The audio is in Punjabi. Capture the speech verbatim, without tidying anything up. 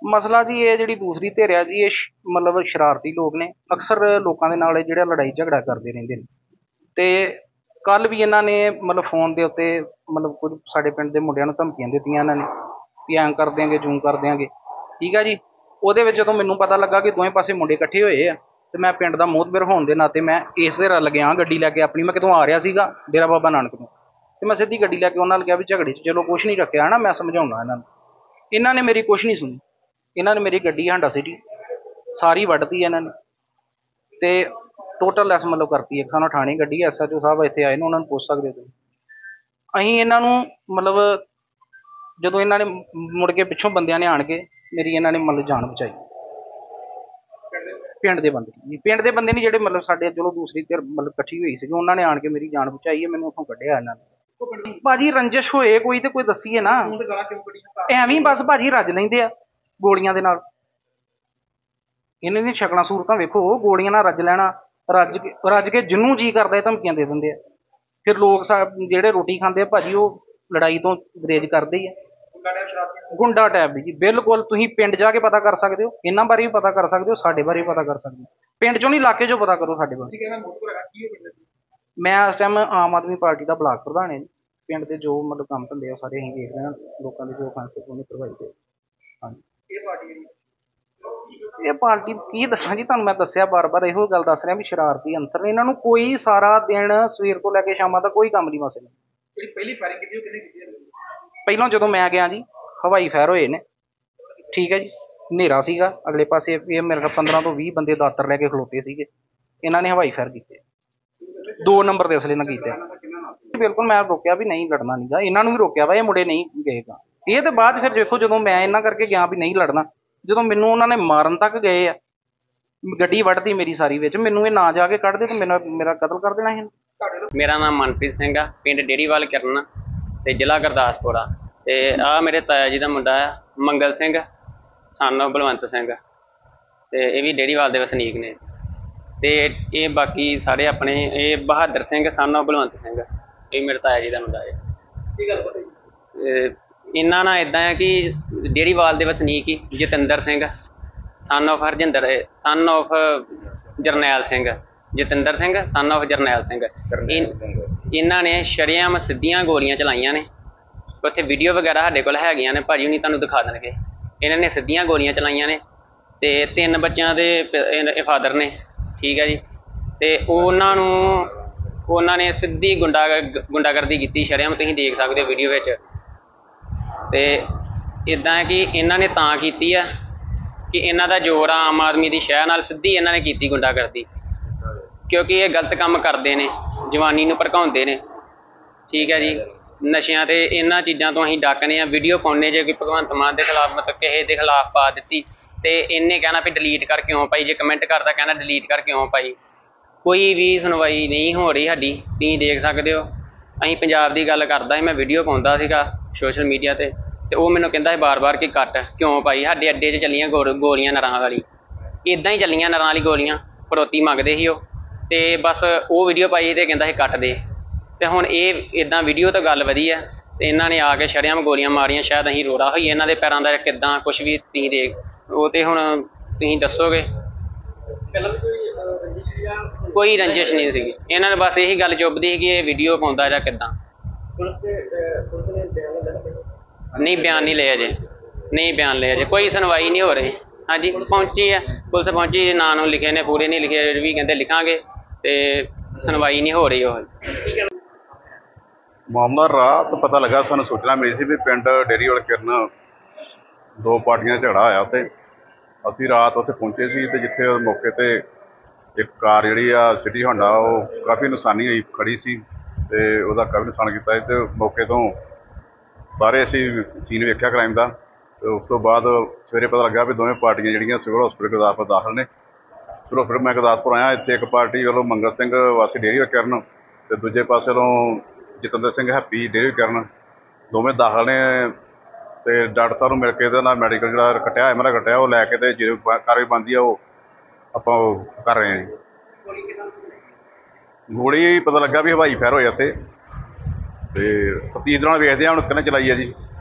ਮਸਲਾ ਜੀ ਇਹ ਜਿਹੜੀ ਦੂਸਰੀ ਧਿਰ ਆ ਜੀ, ਇਹ ਸ਼ ਮਤਲਬ ਸ਼ਰਾਰਤੀ ਲੋਕ ਨੇ। ਅਕਸਰ ਲੋਕਾਂ ਦੇ ਨਾਲ ਇਹ ਜਿਹੜਾ ਲੜਾਈ ਝਗੜਾ ਕਰਦੇ ਰਹਿੰਦੇ ਨੇ। ਅਤੇ ਕੱਲ੍ਹ ਵੀ ਇਹਨਾਂ ਨੇ ਮਤਲਬ ਫੋਨ ਦੇ ਉੱਤੇ ਮਤਲਬ ਕੁਝ ਸਾਡੇ ਪਿੰਡ ਦੇ ਮੁੰਡਿਆਂ ਨੂੰ ਧਮਕੀਆਂ ਦਿੱਤੀਆਂ ਇਹਨਾਂ ਨੇ ਵੀ ਐਂ ਕਰ ਦਿਆਂਗੇ, ਜੂੰ ਕਰ ਦਿਆਂਗੇ, ਠੀਕ ਆ ਜੀ। ਉਹਦੇ ਵਿੱਚ ਜਦੋਂ ਮੈਨੂੰ ਪਤਾ ਲੱਗਾ ਕਿ ਦੋਵੇਂ ਪਾਸੇ ਮੁੰਡੇ ਇਕੱਠੇ ਹੋਏ ਆ, ਅਤੇ ਮੈਂ ਪਿੰਡ ਦਾ ਮੋਹਤਬਰ ਹੋਣ ਦੇ ਨਾਤੇ ਮੈਂ ਇਸੇ ਰਲ ਗਿਆ ਗੱਡੀ ਲੈ ਕੇ ਆਪਣੀ। ਮੈਂ ਕਿਤੋਂ ਆ ਰਿਹਾ ਸੀਗਾ ਡੇਰਾ ਬਾਬਾ ਨਾਨਕ ਤੋਂ, ਅਤੇ ਮੈਂ ਸਿੱਧੀ ਗੱਡੀ ਲੈ ਕੇ ਉਹਨਾਂ ਨਾਲ ਕਿਹਾ ਵੀ ਝਗੜੇ 'ਚ ਚਲੋ ਕੁਛ ਨਹੀਂ ਰੱਖਿਆ ਹੈ ਨਾ, ਮੈਂ ਸਮਝਾਉਣਾ ਇਹਨਾਂ ਨੂੰ। ਇਹਨਾਂ ਨੇ ਮੇਰੀ ਕੁਛ ਨਹੀਂ ਸੁਣੀ। ਇਹਨਾਂ ਨੇ ਮੇਰੀ ਗੱਡੀ ਹਾਂਡਾ ਸਿਟੀ ਸਾਰੀ ਵੱਢਤੀ ਇਹਨਾਂ ਨੇ, ਅਤੇ ਟੋਟਲ ਲੈਸ ਮਤਲਬ ਕਰਤੀ। ਇੱਕ ਸਾਨੂੰ ਥਾਣੇ ਗੱਡੀ ਐਸ ਐਚ ਓ ਸਾਹਿਬ ਇੱਥੇ ਆਏ ਨੇ, ਉਹਨਾਂ ਨੂੰ ਪੁੱਛ ਸਕਦੇ ਹੋ ਤੁਸੀਂ। ਅਸੀਂ ਇਹਨਾਂ ਨੂੰ ਮਤਲਬ ਜਦੋਂ ਇਹਨਾਂ ਨੇ ਮੁੜ ਕੇ ਪਿੱਛੋਂ ਬੰਦਿਆਂ ਨੇ ਆਣ ਕੇ ਮੇਰੀ ਇਹਨਾਂ ਨੇ ਮਤਲਬ ਜਾਨ ਬਚਾਈ। ਪਿੰਡ ਦੇ ਬੰਦੇ ਪਿੰਡ ਦੇ ਬੰਦੇ ਨੇ ਜਿਹੜੇ ਮਤਲਬ ਸਾਡੇ ਚਲੋ ਦੂਸਰੀ ਧਿਰ ਮਤਲਬ ਇਕੱਠੀ ਹੋਈ ਸੀਗੀ, ਉਹਨਾਂ ਨੇ ਆਣ ਕੇ ਮੇਰੀ ਜਾਨ ਬਚਾਈ ਹੈ। ਮੈਨੂੰ ਉੱਥੋਂ ਕੱਢਿਆ ਇਹਨਾਂ ਨੇ। ਭਾਜੀ ਰੰਜਿਸ਼ ਹੋਏ ਕੋਈ ਤੇ ਕੋਈ ਦੱਸੀਏ ਨਾ, ਐਵੇਂ ਬਸ ਭਾਜੀ ਰੱਜ ਲੈਂਦੇ ਆ ਗੋਲੀਆਂ ਦੇ ਨਾਲ। ਇਹਨਾਂ ਦੀਆਂ ਸ਼ਕਲਾਂ ਸੂਰਤਾਂ ਵੇਖੋ, ਗੋਲੀਆਂ ਨਾਲ ਰੱਜ ਲੈਣਾ, ਰੱਜ ਕੇ ਰੱਜ ਕੇ ਜਿਹਨੂੰ ਜੀਅ ਕਰਦਾ ਇਹ ਧਮਕੀਆਂ ਦੇ ਦਿੰਦੇ ਆ। ਫਿਰ ਲੋਕ ਸਾ ਜਿਹੜੇ ਰੋਟੀ ਖਾਂਦੇ ਆ ਭਾਜੀ, ਉਹ ਲੜਾਈ ਤੋਂ ਗੁਰੇਜ਼ ਕਰਦੇ ਹੀ ਆ। ਗੁੰਡਾ ਟੈਪ ਜੀ ਬਿਲਕੁਲ। ਤੁਸੀਂ ਪਿੰਡ ਜਾ ਕੇ ਪਤਾ ਕਰ ਸਕਦੇ ਹੋ, ਇਹਨਾਂ ਬਾਰੇ ਵੀ ਪਤਾ ਕਰ ਸਕਦੇ ਹੋ, ਸਾਡੇ ਬਾਰੇ ਵੀ ਪਤਾ ਕਰ ਸਕਦੇ ਹੋ। ਪਿੰਡ ਚੋਂ ਨਹੀਂ, ਇਲਾਕੇ ਚੋਂ ਪਤਾ ਕਰੋ ਸਾਡੇ ਬਾਰੇ। ਮੈਂ ਇਸ ਟਾਈਮ ਆਮ ਆਦਮੀ ਪਾਰਟੀ ਦਾ ਬਲਾਕ ਪ੍ਰਧਾਨ ਹੈ ਜੀ। ਪਿੰਡ ਦੇ ਜੋ ਮਤਲਬ ਕੰਮ ਧੰਦੇ ਆ ਸਾਰੇ ਅਸੀਂ ਦੇਖਦੇ ਹਾਂ, ਲੋਕਾਂ ਦੇ ਜੋ ਫੈਸਲੇ ਉਹਨੇ ਕਰਵਾਈ ਦੇ। ਹਾਂਜੀ ਇਹ ਪਾਰਟੀ ਕੀ ਦੱਸਾਂ ਜੀ ਤੁਹਾਨੂੰ, ਮੈਂ ਦੱਸਿਆ ਬਾਰ ਬਾਰ ਇਹੋ ਗੱਲ ਦੱਸ ਰਿਹਾ ਵੀ ਸ਼ਰਾਰਤੀ ਅਨਸਰ ਨੇ। ਇਹਨਾਂ ਨੂੰ ਕੋਈ ਸਾਰਾ ਦਿਨ ਸਵੇਰ ਤੋਂ ਲੈ ਕੇ ਸ਼ਾਮਾਂ ਤੱਕ ਕੋਈ ਕੰਮ ਨਹੀਂ ਬਸ ਇਹਨਾਂ ਨੂੰ। ਪਹਿਲੀ ਫਾਇਰਿੰਗ ਕੀਤੀ ਉਹ ਕਿਹਨੇ ਕੀਤੀ? ਪਹਿਲਾਂ ਜਦੋਂ ਮੈਂ ਗਿਆ ਜੀ ਹਵਾਈ ਫਾਇਰ ਹੋਏ ਨੇ, ਠੀਕ ਹੈ ਜੀ। ਹਨੇਰਾ ਸੀਗਾ, ਅਗਲੇ ਪਾਸੇ ਇਹ ਮੇਰੇ ਖਿਆਲ ਪੰਦਰਾਂ ਤੋਂ ਵੀਹ ਬੰਦੇ ਦਾਤਰ ਲੈ ਕੇ ਖਲੋਤੇ ਸੀਗੇ। ਇਹਨਾਂ ਨੇ ਹਵਾਈ ਫਾਇਰ ਕੀਤੇ, ਦੋ ਨੰਬਰ ਦੇ ਅਸਲੇ ਨਾਲ ਕੀਤੇ। ਬਿਲਕੁਲ ਮੈਂ ਰੋਕਿਆ ਵੀ ਨਹੀਂ ਲੜਨਾ ਨੀਗਾ, ਇਹਨਾਂ ਨੂੰ ਵੀ ਰੋਕਿਆ ਵਾ, ਇਹ ਮੁੰਡੇ ਨਹੀਂ ਗਏਗਾ। ਇਹ ਤਾਂ ਬਾਅਦ ਫਿਰ ਦੇਖੋ ਜਦੋਂ ਮੈਂ ਇਹਨਾਂ ਕਰਕੇ ਗਿਆ ਵੀ ਨਹੀਂ ਲੜਨਾ, ਜਦੋਂ ਮੈਨੂੰ ਉਹਨਾਂ ਨੇ ਮਾਰਨ ਤੱਕ ਗਏ ਆ, ਗੱਡੀ ਵੱਢਦੀ ਮੇਰੀ ਸਾਰੀ ਵਿੱਚ, ਮੈਨੂੰ ਇਹ ਨਾ ਜਾ ਕੇ ਕੱਢਦੇ ਤਾਂ ਮੇਰਾ ਮੇਰਾ ਕਤਲ ਕਰ ਦੇਣਾ ਸੀ। ਮੇਰਾ ਨਾਮ ਮਨਪ੍ਰੀਤ ਸਿੰਘ ਆ, ਪਿੰਡ ਡੇਰੀਵਾਲ ਕਿਰਨ ਤੇ ਜ਼ਿਲ੍ਹਾ ਗੁਰਦਾਸਪੁਰ ਆ। ਤੇ ਆਹ ਮੇਰੇ ਤਾਇਆ ਜੀ ਦਾ ਮੁੰਡਾ ਆ ਮੰਗਲ ਸਿੰਘ ਸਨ ਬਲਵੰਤ ਸਿੰਘ, ਤੇ ਇਹ ਵੀ ਡੇਰੀਵਾਲ ਦੇ ਵਸਨੀਕ ਨੇ। ਤੇ ਇਹ ਬਾਕੀ ਸਾਰੇ ਆਪਣੇ, ਇਹ ਬਹਾਦਰ ਸਿੰਘ ਸਨ ਬਲਵੰਤ ਸਿੰਘ, ਇਹ ਮੇਰੇ ਤਾਇਆ ਜੀ ਦਾ ਮੁੰਡਾ ਹੈ। ਕੀ ਗੱਲ ਪਤਾ ਇਹਨਾਂ ਨਾਲ ਇੱਦਾਂ ਹੈ ਕਿ ਡੇਰੀਵਾਲ ਦੇ ਵਸਨੀਕ ਹੀ Jatinder Singh son of Harjinder, son of Jarnail Singh, Jatinder Singh son of Jarnail Singh, ਇਹਨਾਂ ਨੇ ਸ਼ਰੇਆਮ ਸਿੱਧੀਆਂ ਗੋਲੀਆਂ ਚਲਾਈਆਂ ਨੇ। ਉੱਥੇ ਵੀਡੀਓ ਵਗੈਰਾ ਸਾਡੇ ਕੋਲ ਹੈਗੀਆਂ ਨੇ, ਭਾਜੀ ਹੁਣੀ ਤੁਹਾਨੂੰ ਦਿਖਾ ਦੇਣਗੇ। ਇਹਨਾਂ ਨੇ ਸਿੱਧੀਆਂ ਗੋਲੀਆਂ ਚਲਾਈਆਂ ਨੇ, ਅਤੇ ਤਿੰਨ ਬੱਚਿਆਂ ਦੇ ਫਾਦਰ ਨੇ, ਠੀਕ ਹੈ ਜੀ। ਅਤੇ ਉਹਨਾਂ ਨੂੰ ਉਹਨਾਂ ਨੇ ਸਿੱਧੀ ਗੁੰਡਾ ਗੁੰਡਾਗਰਦੀ ਕੀਤੀ ਸ਼ਰੇਆਮ, ਤੁਸੀਂ ਦੇਖ ਸਕਦੇ ਹੋ ਵੀਡੀਓ ਵਿੱਚ। ਅਤੇ ਇੱਦਾਂ ਹੈ ਕਿ ਇਹਨਾਂ ਨੇ ਤਾਂ ਕੀਤੀ ਆ ਕਿ ਇਹਨਾਂ ਦਾ ਜ਼ੋਰ ਆ ਆਮ ਆਦਮੀ ਦੀ ਸ਼ਹਿ ਨਾਲ, ਸਿੱਧੀ ਇਹਨਾਂ ਨੇ ਕੀਤੀ ਗੁੰਡਾਗਰਦੀ, ਕਿਉਂਕਿ ਇਹ ਗਲਤ ਕੰਮ ਕਰਦੇ ਨੇ, ਜਵਾਨੀ ਨੂੰ ਭੜਕਾਉਂਦੇ ਨੇ, ਠੀਕ ਹੈ ਜੀ। ਨਸ਼ਿਆਂ ਤੇ ਇਹਨਾਂ ਚੀਜ਼ਾਂ ਤੋਂ ਅਸੀਂ ਡੱਕਦੇ ਹਾਂ। ਵੀਡੀਓ ਪਾਉਂਦੇ ਜੇ ਕੋਈ ਭਗਵੰਤ ਮਾਨ ਦੇ ਖਿਲਾਫ, ਮਤਲਬ ਕਿਸੇ ਦੇ ਖਿਲਾਫ ਪਾ ਦਿੱਤੀ, ਅਤੇ ਇਹਨੇ ਕਹਿਣਾ ਵੀ ਡਿਲੀਟ ਕਰ ਕਿਉਂ ਪਾਈ, ਜੇ ਕਮੈਂਟ ਕਰਦਾ ਕਹਿਣਾ ਡਿਲੀਟ ਕਰ ਕਿਉਂ ਪਾਈ। ਕੋਈ ਵੀ ਸੁਣਵਾਈ ਨਹੀਂ ਹੋ ਰਹੀ ਸਾਡੀ, ਤੁਸੀਂ ਦੇਖ ਸਕਦੇ ਹੋ। ਅਸੀਂ ਪੰਜਾਬ ਦੀ ਗੱਲ ਕਰਦਾ ਸੀ, ਮੈਂ ਵੀਡੀਓ ਪਾਉਂਦਾ ਸੀਗਾ ਸੋਸ਼ਲ ਮੀਡੀਆ 'ਤੇ, ਅਤੇ ਉਹ ਮੈਨੂੰ ਕਹਿੰਦਾ ਸੀ ਬਾਰ ਬਾਰ ਕਿ ਕੱਟ ਕਿਉਂ ਪਾਈ। ਸਾਡੇ ਅੱਡੇ 'ਚ ਚੱਲੀਆਂ ਗੋ ਗੋਲੀਆਂ ਨਰਾਂ ਵਾਲੀ, ਇੱਦਾਂ ਹੀ ਚੱਲੀਆਂ ਨਰਾਂ ਵਾਲੀ ਗੋਲੀਆਂ, ਫਰੋਤੀ ਮੰਗਦੇ ਸੀ ਉਹ, ਅਤੇ ਬਸ ਉਹ ਵੀਡੀਓ ਪਾਈ ਅਤੇ ਕਹਿੰਦਾ ਸੀ ਕੱਟ ਦੇ। ਅਤੇ ਹੁਣ ਇਹ ਇੱਦਾਂ ਵੀਡੀਓ ਤੋਂ ਗੱਲ ਵਧੀ ਹੈ, ਅਤੇ ਇਹਨਾਂ ਨੇ ਆ ਕੇ ਸ਼ਰੇਆਮ ਗੋਲੀਆਂ ਮਾਰੀਆਂ। ਸ਼ਾਇਦ ਅਸੀਂ ਰੋੜਾ ਹੋਈਏ ਇਹਨਾਂ ਦੇ ਪੈਰਾਂ ਦਾ, ਕਿੱਦਾਂ ਕੁਛ ਵੀ ਤੁਸੀਂ ਦੇਖ, ਉਹ ਤਾਂ ਹੁਣ ਤੁਸੀਂ ਦੱਸੋਗੇ। ਕੋਈ ਰੰਜਿਸ਼ ਨਹੀਂ ਸੀਗੀ ਇਹਨਾਂ ਨੇ, ਬਸ ਇਹੀ ਗੱਲ ਚੁੱਭਦੀ ਸੀ ਕਿ ਇਹ ਵੀਡੀਓ ਪਾਉਂਦਾ ਜਾਂ ਕਿੱਦਾਂ। ਨਹੀਂ ਬਿਆਨ ਨਹੀਂ ਲਏ ਅਜੇ, ਨਹੀਂ ਬਿਆਨ ਲਏ ਅਜੇ, ਕੋਈ ਸੁਣਵਾਈ ਨਹੀਂ ਹੋ ਰਹੀ। ਹਾਂਜੀ ਪਹੁੰਚੀ ਹੈ ਪੁਲਿਸ, ਪਹੁੰਚੀ, ਨਾਂ ਨੂੰ ਲਿਖੇ ਨੇ, ਪੂਰੇ ਨਹੀਂ ਲਿਖੇ ਵੀ ਕਹਿੰਦੇ ਲਿਖਾਂਗੇ, ਅਤੇ ਸੁਣਵਾਈ ਨਹੀਂ ਹੋ ਰਹੀ। ਉਹ ਮਾਮਲਾ ਰਾਤ ਪਤਾ ਲੱਗਾ, ਸਾਨੂੰ ਸੂਚਨਾ ਮਿਲੀ ਸੀ ਵੀ ਪਿੰਡ ਡੇਰੀਵਾਲ ਕਿਰਨ ਦੋ ਪਾਰਟੀਆਂ ਦਾ ਝਗੜਾ ਹੋਇਆ ਉੱਥੇ। ਅਸੀਂ ਰਾਤ ਉੱਥੇ ਪਹੁੰਚੇ ਸੀ, ਅਤੇ ਜਿੱਥੇ ਮੌਕੇ 'ਤੇ ਇੱਕ ਕਾਰ ਜਿਹੜੀ ਆ ਸਿਟੀ ਹੋਂਡਾ, ਉਹ ਕਾਫੀ ਨੁਕਸਾਨੀ ਹੋਈ ਖੜੀ ਸੀ, ਅਤੇ ਉਹਦਾ ਕਾਫੀ ਨੁਕਸਾਨ ਕੀਤਾ ਸੀ। ਅਤੇ ਮੌਕੇ ਤੋਂ ਸਾਰੇ ਅਸੀਂ ਸੀਨ ਵੇਖਿਆ ਕ੍ਰਾਈਮ ਦਾ, ਅਤੇ ਉਸ ਤੋਂ ਬਾਅਦ ਸਵੇਰੇ ਪਤਾ ਲੱਗਾ ਵੀ ਦੋਵੇਂ ਪਾਰਟੀਆਂ ਜਿਹੜੀਆਂ ਸਿਵਲ ਹੌਸਪੀਟਲ ਗੁਰਦਾਸਪੁਰ ਦਾਖਲ ਨੇ। ਸਿਵਲ ਹੌਸਪੀਟਲ ਮੈਂ ਗੁਰਦਾਸਪੁਰ ਆਇਆ, ਇੱਥੇ ਇੱਕ ਪਾਰਟੀ ਵੱਲੋਂ ਮੰਗਲ ਸਿੰਘ ਵਾਸੀ ਡੇਰੀਵਾਲ ਕਿਰਨ, ਅਤੇ ਦੂਜੇ ਪਾਸੇ ਵੱਲੋਂ ਜਤਿੰਦਰ ਸਿੰਘ ਹੈਪੀ ਡੇਰੀਵਾਲ ਕਿਰਨ, ਦੋਵੇਂ ਦਾਖਲ ਨੇ। ਅਤੇ ਡਾਕਟਰ ਸਾਹਿਬ ਨੂੰ ਮਿਲ ਕੇ ਇਹਦੇ ਨਾਲ ਮੈਡੀਕਲ ਜਿਹੜਾ ਕੱਟਿਆ ਐਮ ਆਰ ਆਈ ਕੱਟਿਆ, ਉਹ ਲੈ ਕੇ ਅਤੇ ਜੇ ਕਾਰਵਾਈ ਬਣਦੀ ਆ ਉਹ ਆਪਾਂ ਉਹ ਕਰ ਰਹੇ ਹਾਂ ਜੀ। ਗੋਲੀ ਪਤਾ ਲੱਗਾ ਵੀ ਹਵਾਈ ਫਾਇਰ ਹੋਇਆ ਇੱਥੇ, ਅਤੇ ਤਫਤੀਸ਼ ਦੌਰਾਨ ਵੇਖਦੇ ਹਾਂ ਹੁਣ ਕਿਹਨੇ ਚਲਾਈ ਹੈ ਜੀ।